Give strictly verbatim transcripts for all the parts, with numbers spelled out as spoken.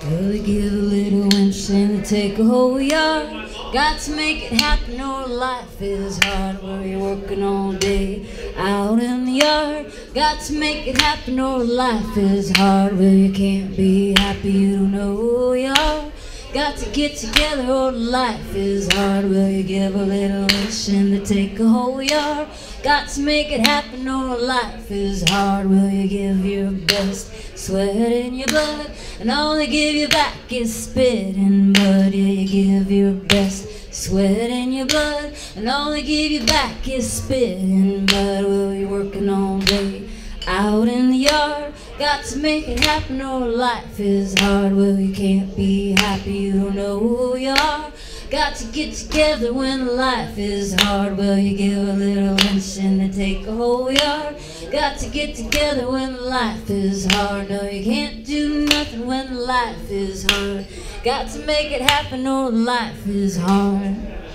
Well, they give a little winch and they take a whole yard. Got to make it happen or life is hard. Where you're working all day out in the yard. Got to make it happen or life is hard. Well, you can't be happy, you don't know who you are. Got to get together or life is hard. Well, you give a little wish and they take a whole yard. Got to make it happen or life is hard. Well, you give your best, sweat in your blood, and all they give you back is spit and mud. Yeah, you give your best, sweat in your blood, and all they give you back is spit and mud. Well, you're working all day out in the yard. Got to make it happen or life is hard. Well, you can't be happy, you don't know who you are. Got to get together when life is hard. Well, you give a little inch and they take a whole yard. Got to get together when life is hard. No, you can't do nothing when life is hard. Got to make it happen or life is hard.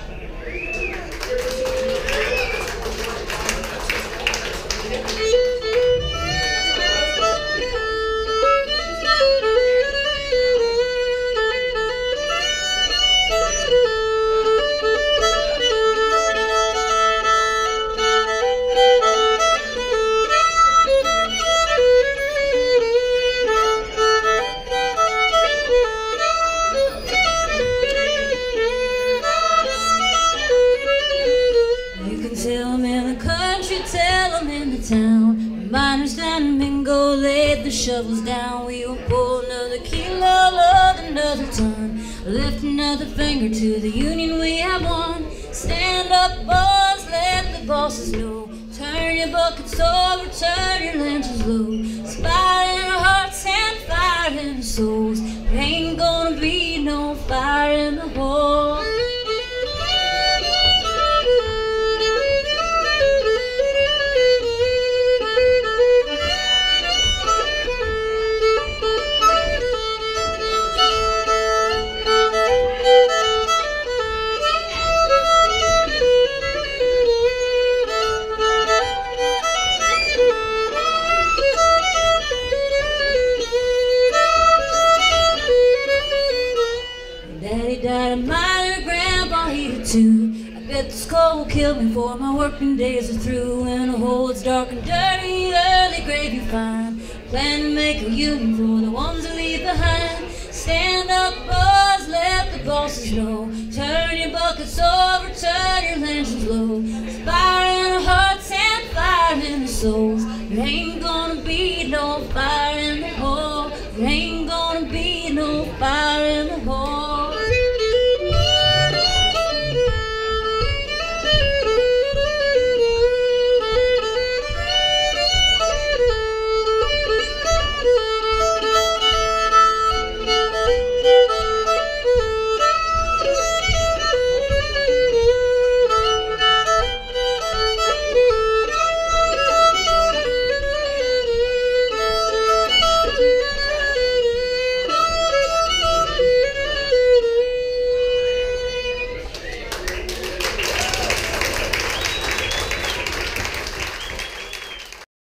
Tell them in the country, tell them in the town. Miners down in Mingo laid the shovels down. We will pull another kilo, load another ton, lift another finger to the union we have won. Stand up, boys, let the bosses know. Turn your buckets over, turn your lanterns low. Fire in our hearts and fire in our souls. There ain't gonna be no fire in the hole. Daddy died a miner, Grandpa he did too. I bet this cold will kill me before my working days are through. In a hole it's dark and dirty, early grave you find. Plan to make a union for the ones that leave behind. Stand up, boys, let the bosses know. Turn your buckets over, turn your lanterns low. Fire in our hearts and fire in our souls. There ain't gonna be no fire in the hole. There ain't gonna be no fire in the hole.